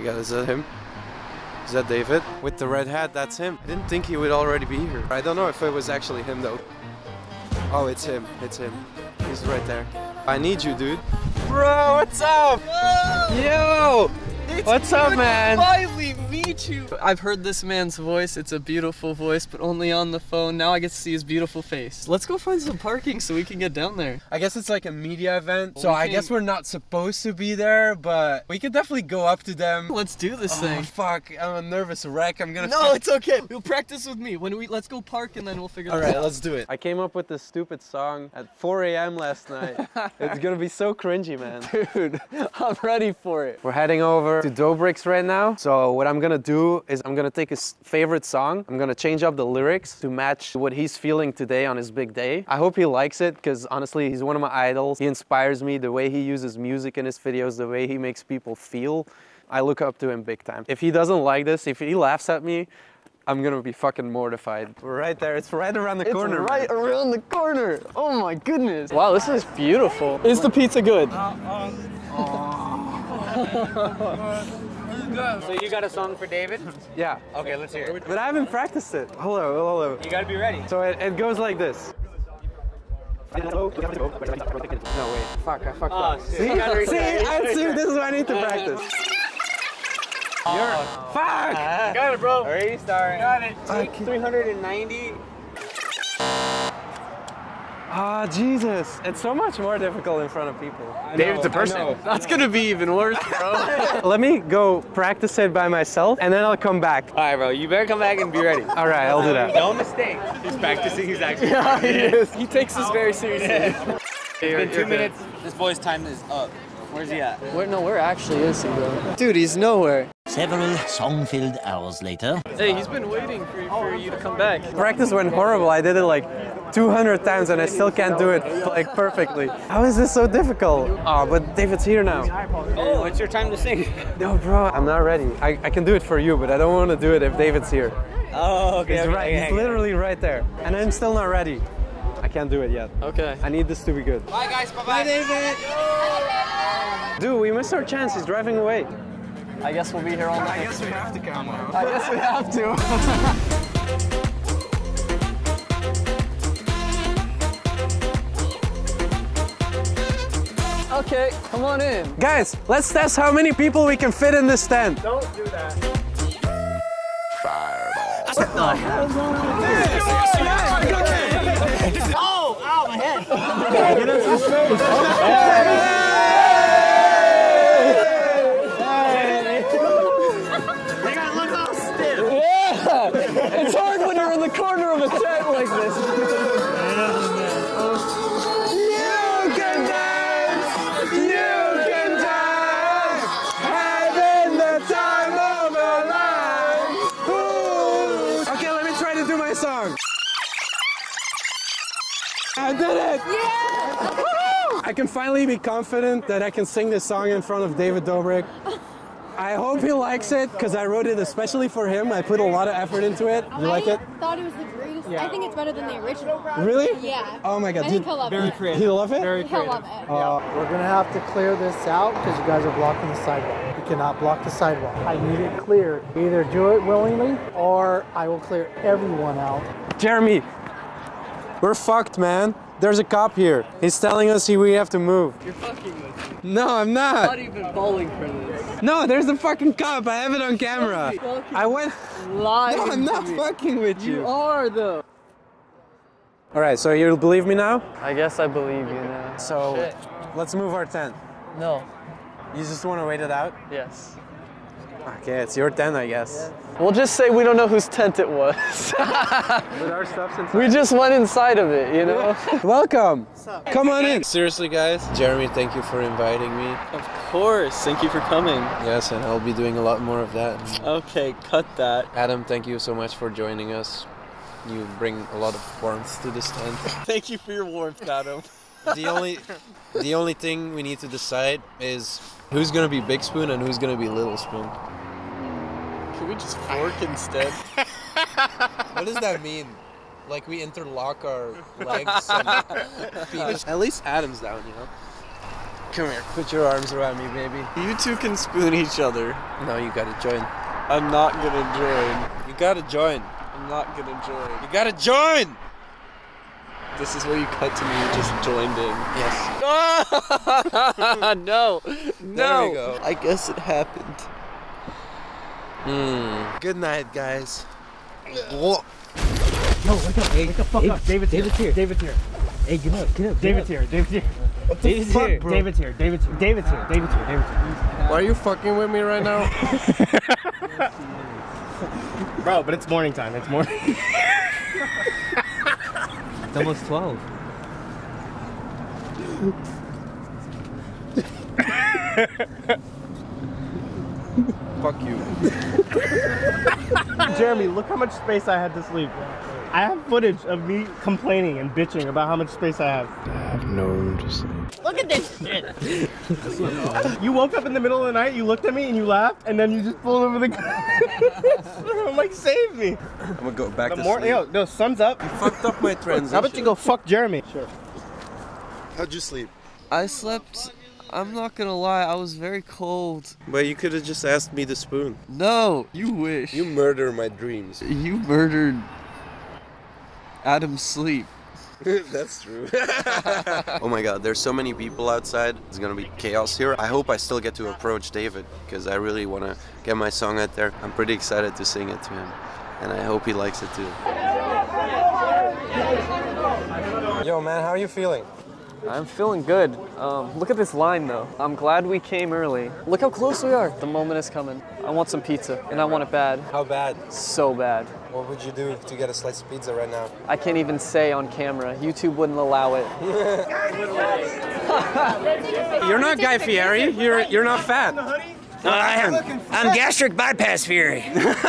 god, is that him? Is that David? With the red hat, that's him. I didn't think he would already be here. I don't know if it was actually him though. Oh, it's him. It's him. He's right there. I need you, dude. Bro, what's up? Whoa! Yo! What's up, man? Finally meet you. I've heard this man's voice. It's a beautiful voice, but only on the phone. Now I get to see his beautiful face. Let's go find some parking so we can get down there. I guess it's like a media event, so I guess we're not supposed to be there, but we could definitely go up to them. Let's do this thing. Fuck, I'm a nervous wreck. I'm gonna. No, it's okay. You'll practice with me. Let's go park and then we'll figure it out. All right, let's do it. I came up with this stupid song at 4 a.m. last night. It's gonna be so cringy, man. Dude, I'm ready for it. We're heading over to Doughbrik's right now. So what I'm gonna do is I'm gonna take his favorite song. I'm gonna change up the lyrics to match what he's feeling today on his big day. I hope he likes it because honestly, he's one of my idols. He inspires me, the way he uses music in his videos, the way he makes people feel. I look up to him big time. If he doesn't like this, if he laughs at me, I'm gonna be fucking mortified. We're right there. It's right around the corner. It's right around the corner. Oh my goodness. Wow, this is beautiful. Is the pizza good? So you got a song for David? Yeah. Okay, let's hear it. But I haven't practiced it. Hello. You gotta be ready. So it goes like this. No, wait. Fuck, I fucked up. See, this is what I need to practice. Fuck! Got it, bro. Already started. Got it. Take 390. Ah, Jesus. It's so much more difficult in front of people. David's a person. That's gonna be even worse, bro. Let me go practice it by myself and then I'll come back. All right, bro. You better come back and be ready. All right, I'll do that. No mistake. He's practicing his action. Yeah, he is. He takes this very seriously. It's been 2 minutes. This boy's time is up. Where's he at? Where actually is he, bro? Dude, he's nowhere. Several song-filled hours later. Hey, he's been waiting for you to come back. Practice went horrible. I did it like 200 times and I still can't do it like perfectly. How is this so difficult? Oh, but David's here now. Oh, it's your time to sing. No, bro, I'm not ready. I can do it for you, but I don't want to do it if David's here. Oh, okay. He's right. He's literally right there. And I'm still not ready. I can't do it yet. Okay. I need this to be good. Bye, guys. Bye-bye. Bye, David. Dude, we missed our chance. He's driving away. I guess we'll be here all night. I guess we have to come now. I guess we have to. Okay, come on in. Guys, let's test how many people we can fit in this tent. Don't do that. Fireball. What the hell is going on here? Oh, ow, my head. It's hard when you're in the corner of a tent like this. You can dance, having the time of our lives. Ooh. Okay, let me try to do my song. I did it! Yeah! I can finally be confident that I can sing this song in front of David Dobrik. I hope he likes it, because I wrote it especially for him. I put a lot of effort into it. You like it? I thought it was the greatest. Yeah. I think it's better than the original. Really? Yeah. Oh my god. I think he'll love it. Creative. He'll love it? He'll love it. We're gonna have to clear this out because you guys are blocking the sidewalk. You cannot block the sidewalk. I need it cleared. Either do it willingly or I will clear everyone out. Jeremy, we're fucked, man. There's a cop here. He's telling us we have to move. You're fucking with me. No, I'm not. Not even bowling for this. No, there's a fucking cop. I have it on camera. I went. Lying. No, I'm not fucking with you. You are though. All right, so you'll believe me now? I guess I believe you now. So, Shit. let's move our tent. No. You just want to wait it out? Yes. Okay, it's your tent, I guess. We'll just say we don't know whose tent it was. With our stuff's inside. We just went inside of it, you know? Welcome. Come on in. Seriously, guys. Jeremy, thank you for inviting me. Of course. Thank you for coming. Yes, and I'll be doing a lot more of that. Okay, cut that. Adam, thank you so much for joining us. You bring a lot of warmth to this tent. Thank you for your warmth, Adam. The only thing we need to decide is who's gonna be Big Spoon and who's gonna be Little Spoon. Can we just fork instead? What does that mean? Like we interlock our legs and feet. At least Adam's down, you know? Come here, put your arms around me, baby. You two can spoon each other. No, you gotta join. I'm not gonna join. You gotta join. I'm not gonna join. You gotta join! This is where you cut to me and just joined in. Yes. No! There we go. I guess it happened. Good night, guys. No, wake up. Wake the fuck up. David's here. David's here. Hey, get up. David's here. David's here. David's here. David's here. David's here. David's here. David's here. David's here. Why are you fucking with me right now? Bro, but it's morning time. It's morning. It's almost 12. Fuck you. Jeremy, look how much space I had to sleep. I have footage of me complaining and bitching about how much space I have. I have no room to sleep. Look at this shit. You woke up in the middle of the night, you looked at me and you laughed, and then you just pulled over the I'm like, save me. I'm gonna go back to Yo, sleep. no, sun's up. You fucked up my transition. How about you go fuck Jeremy? Sure. How'd you sleep? I slept, I'm not gonna lie, I was very cold. But you could have just asked me to spoon. No, you wish. You murder my dreams. You murdered Adam's sleep. That's true. Oh my god, there's so many people outside. It's gonna be chaos here. I hope I still get to approach David because I really want to get my song out there. I'm pretty excited to sing it to him, and I hope he likes it too. Yo man, how are you feeling? I'm feeling good. Look at this line though. I'm glad we came early. Look how close we are. The moment is coming. I want some pizza, and I want it bad. How bad? So bad. What would you do to get a slice of pizza right now? I can't even say on camera. YouTube wouldn't allow it. You're not Guy Fieri. You're not fat. I am. I'm gastric bypass Fury.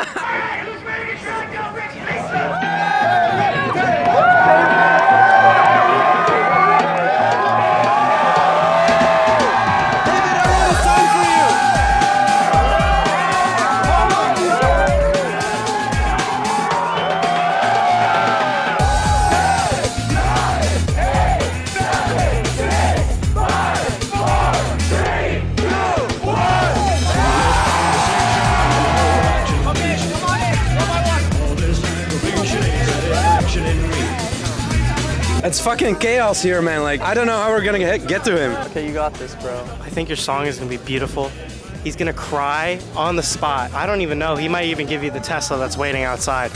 It's fucking chaos here, man. Like, I don't know how we're gonna get to him. Okay, you got this, bro. I think your song is gonna be beautiful. He's gonna cry on the spot. I don't even know. He might even give you the Tesla that's waiting outside.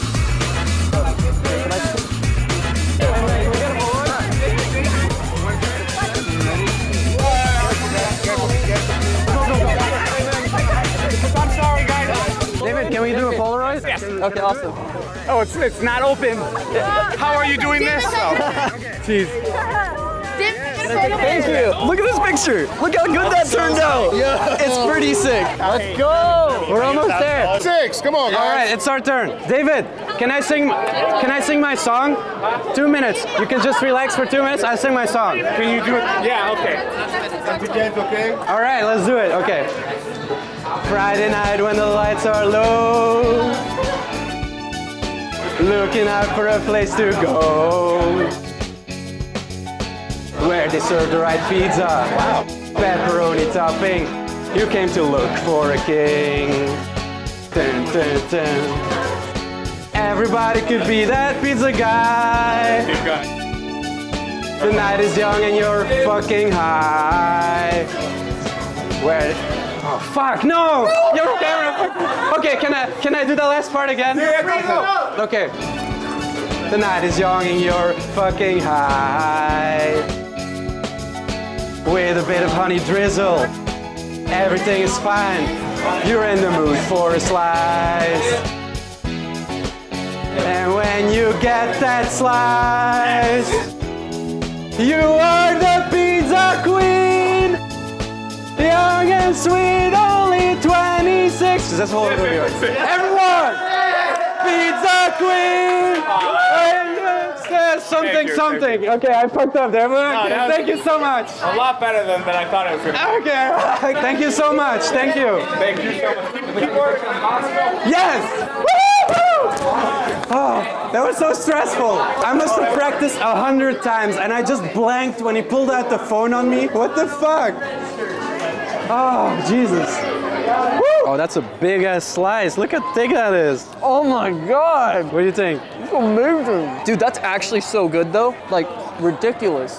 David, can we do a Polaroid? Yes. Okay, awesome. Oh, it's not open. How are you doing this? Jeez. Thank you. Look at this picture. Look how good that turned out. Yeah. It's pretty sick. Let's go. We're almost there. 6, come on, guys. All right, it's our turn. David, can I sing my song? 2 minutes. You can just relax for 2 minutes. I sing my song. Can you do it? Yeah, okay. Okay. All right, let's do it. Okay. Friday night when the lights are low, looking out for a place to go, where they serve the right pizza. Wow. Pepperoni topping. You came to look for a king. Dun, dun, dun. Everybody could be that pizza guy. The night is young and you're fucking high. Where? Oh fuck! No! Your camera. Okay, can I do the last part again? Yeah, okay. The night is young and you're fucking high. With a bit of honey drizzle, everything is fine. You're in the mood for a slice. And when you get that slice, you are the pizza queen. Young and sweet, only 26. That's whole everyone! Pizza queen! Something. Okay, I fucked up there. Thank you so much. A lot better than I thought it was going to be. Okay, thank you so much. Thank you. Thank you so much. Keep working. Yes! Woo! Oh. That was so stressful. I must have practiced 100 times and I just blanked when he pulled out the phone on me. What the fuck? Oh, Jesus. Oh, that's a big ass slice. Look how thick that is. Oh my God. What do you think? It's amazing. Dude, that's actually so good though. Like, ridiculous.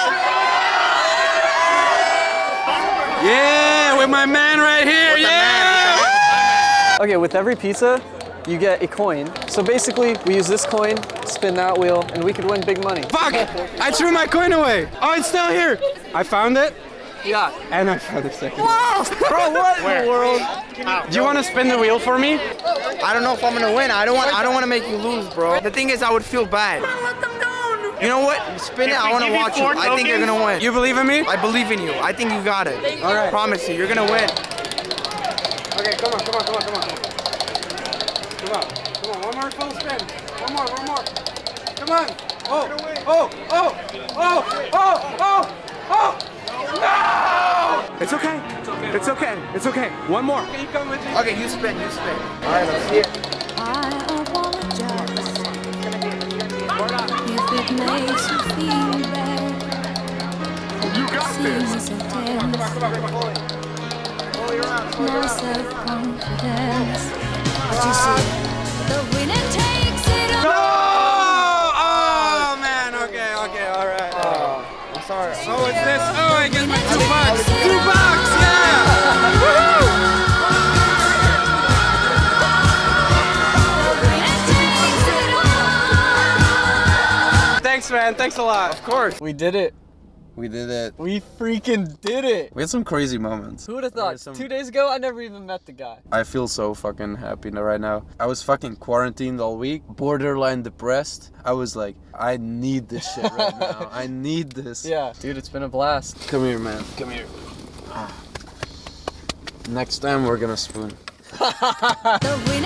Yeah, with my man right here, yeah! Okay, with every pizza, you get a coin. So basically, we use this coin, spin that wheel, and we could win big money. Fuck! I threw my coin away. Oh, it's still here. I found it. Yeah. And I found a second. Bro, what in the world? Do you want to spin the wheel for me? I don't know if I'm gonna win. I don't want to make you lose, bro. The thing is, I would feel bad. You know what? Spin it. I want to watch you. I think you're gonna win. You believe in me? I believe in you. I think you got it. All right. Promise you, you're gonna win. Okay, come on. Come on. One more full spin. One more. Come on. Oh. No! It's okay. One more. Can you come with me? Okay, you spin. All right, let's see it. I apologize if it makes you feel bad. You got this. No self-confidence. But you see, the winner takes it all. No! Oh man. Okay. All right. I'm sorry. Oh, it's this. Oh, I get my $2. $2, yeah! Woohoo! Thanks, man. Thanks a lot. Of course. We did it. We did it. We freaking did it. We had some crazy moments. Who would have thought? 2 days ago, I never even met the guy. I feel so fucking happy right now. I was fucking quarantined all week, borderline depressed. I was like, I need this shit right now. I need this. Yeah, dude, it's been a blast. Come here, man. Come here. Next time we're gonna spoon. The